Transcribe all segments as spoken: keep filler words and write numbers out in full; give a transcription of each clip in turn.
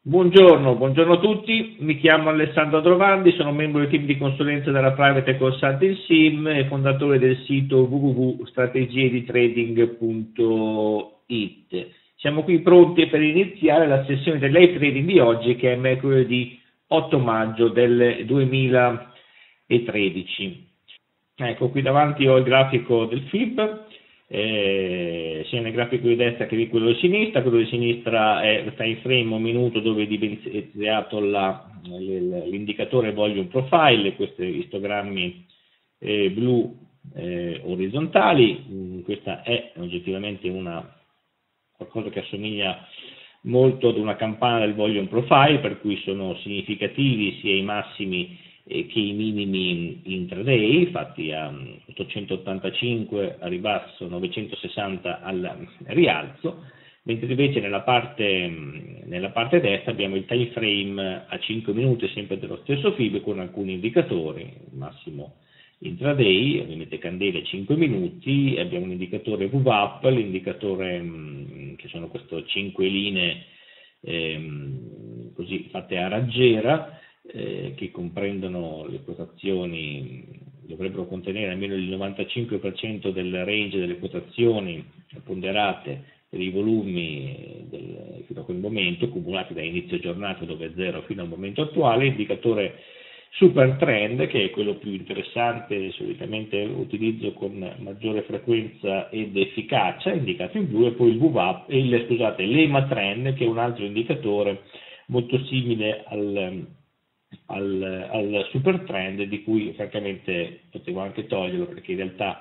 Buongiorno, buongiorno a tutti, mi chiamo Alessandro Drovandi, sono membro del team di consulenza della Private Consulting Sim e fondatore del sito w w w punto strategie di trading punto it. Siamo qui pronti per iniziare la sessione del live trading di oggi, che è mercoledì otto maggio del duemilatredici. Ecco, qui davanti ho il grafico del F I B. Eh, sia nel grafico di destra che di quello di sinistra. Quello di sinistra è il time frame un minuto dove è evidenziato l'indicatore volume profile, questi istogrammi eh, blu eh, orizzontali. Mm, questa è oggettivamente una qualcosa che assomiglia molto ad una campana del volume profile, per cui sono significativi sia i massimi che i minimi intraday, infatti a ottocentottantacinque a ribasso, novecentosessanta al rialzo, mentre invece nella parte, nella parte destra abbiamo il time frame a cinque minuti, sempre dello stesso F I B, con alcuni indicatori, massimo intraday, ovviamente candele cinque minuti, abbiamo un indicatore V WAP, l'indicatore che sono queste cinque linee ehm, così fatte a raggiera, Eh, che comprendono le quotazioni, dovrebbero contenere almeno il novantacinque per cento del range delle quotazioni ponderate per i volumi del, fino a quel momento, cumulati da inizio giornata dove è zero fino al momento attuale, indicatore super trend, che è quello più interessante, solitamente utilizzo con maggiore frequenza ed efficacia, indicato in blu, e poi il V WAP, il, scusate, l'E M A trend, che è un altro indicatore molto simile al Al, al super trend, di cui francamente potevo anche toglierlo, perché in realtà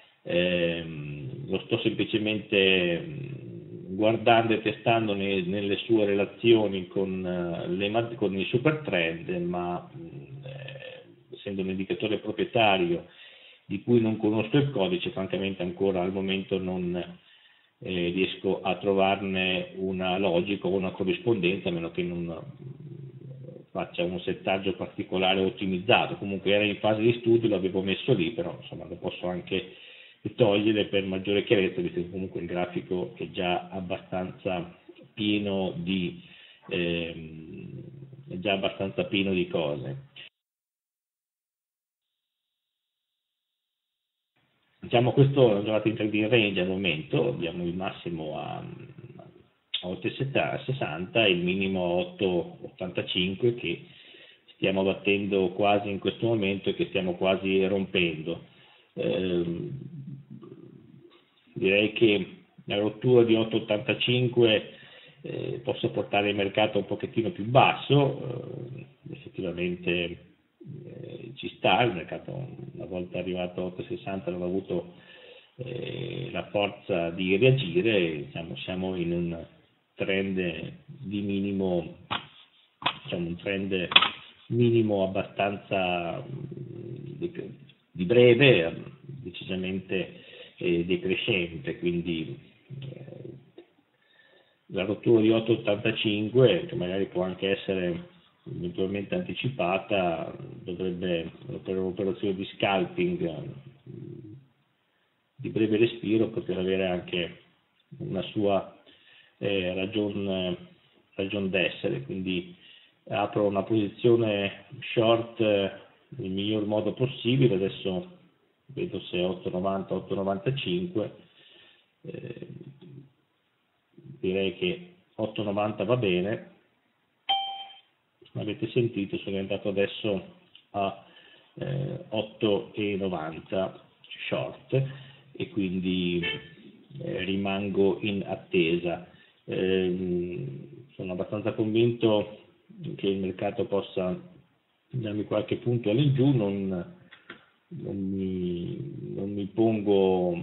ehm, lo sto semplicemente guardando e testando ne, nelle sue relazioni con, le, con il super trend, ma eh, essendo un indicatore proprietario di cui non conosco il codice, francamente ancora al momento non eh, riesco a trovarne una logica o una corrispondenza, a meno che non faccia un settaggio particolare ottimizzato. Comunque era in fase di studio, l'avevo messo lì, però insomma lo posso anche togliere per maggiore chiarezza, visto che comunque il grafico è già abbastanza pieno di ehm, è già abbastanza pieno di cose. Diciamo, questo è una giornata in trading range al momento, abbiamo il massimo a otto virgola sessanta e il minimo a otto virgola ottantacinque, che stiamo battendo quasi in questo momento e che stiamo quasi rompendo. Eh, direi che la rottura di otto virgola ottantacinque eh, possa portare il mercato un pochettino più basso, eh, effettivamente eh, ci sta, il mercato una volta arrivato a otto virgola sessanta non ha avuto eh, la forza di reagire, diciamo, siamo in un trend di minimo, diciamo un trend minimo abbastanza di breve, decisamente eh, decrescente, quindi eh, la rottura di otto virgola ottantacinque, che magari può anche essere eventualmente anticipata, dovrebbe, per un'operazione di scalping di breve respiro, poter avere anche una sua Eh, ragion, ragion d'essere, quindi apro una posizione short eh, nel miglior modo possibile. Adesso vedo se otto virgola novanta, otto virgola novantacinque, eh, direi che otto virgola novanta va bene. Avete sentito, sono andato adesso a eh, otto virgola novanta short e quindi eh, rimango in attesa. Eh, sono abbastanza convinto che il mercato possa darmi qualche punto all'ingiù, non, non, mi, non mi pongo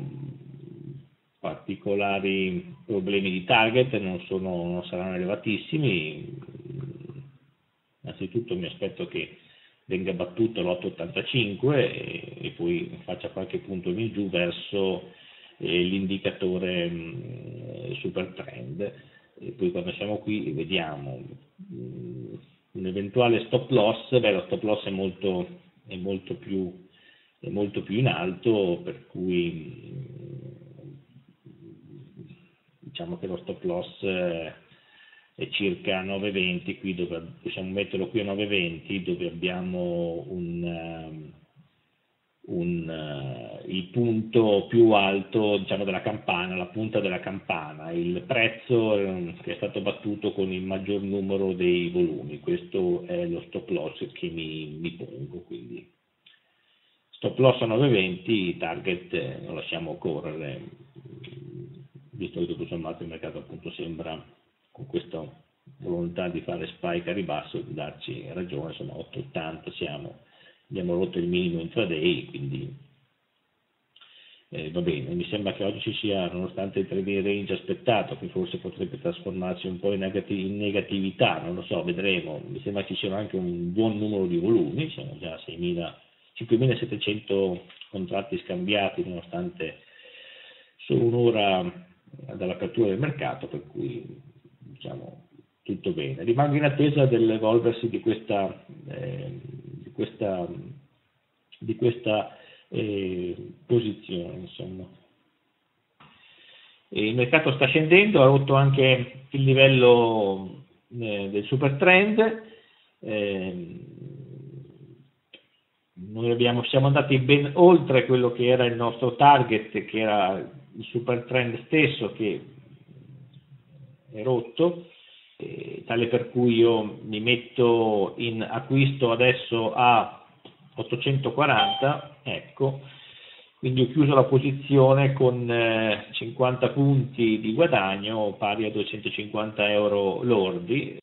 particolari problemi di target, non, sono, non saranno elevatissimi. Innanzitutto mi aspetto che venga battuto l'otto virgola ottantacinque e, e poi faccia qualche punto in giù verso l'indicatore mh, super trend, e poi quando siamo qui vediamo mh, un eventuale stop loss. Beh, lo stop loss è molto, è molto più è molto più in alto, per cui mh, diciamo che lo stop loss eh, è circa nove virgola venti, qui dove possiamo metterlo qui a nove virgola venti, dove abbiamo un, un, uh, il punto più alto, diciamo, della campana, la punta della campana, il prezzo um, che è stato battuto con il maggior numero dei volumi. Questo è lo stop loss che mi, mi pongo, quindi stop loss a nove virgola venti, target eh, non lasciamo correre, visto che tutto sommato il mercato appunto sembra, con questa volontà di fare spike a ribasso, di darci ragione. Insomma, otto virgola ottanta siamo, abbiamo rotto il minimo intraday, quindi eh, va bene. Mi sembra che oggi ci sia, nonostante il trading range aspettato, che forse potrebbe trasformarsi un po' in, negati- in negatività, non lo so, vedremo. Mi sembra che ci siano anche un buon numero di volumi, siamo già a cinquemilasettecento contratti scambiati, nonostante solo un'ora dall'apertura del mercato, per cui diciamo tutto bene. Rimango in attesa dell'evolversi di questa, eh, di questa, di questa eh, posizione, insomma. E il mercato sta scendendo, ha rotto anche il livello eh, del super trend. Eh, noi abbiamo, siamo andati ben oltre quello che era il nostro target, che era il super trend stesso, che è rotto, eh, tale per cui io mi metto in acquisto adesso a ottocentoquaranta, ecco, quindi ho chiuso la posizione con eh, cinquanta punti di guadagno pari a duecentocinquanta euro lordi.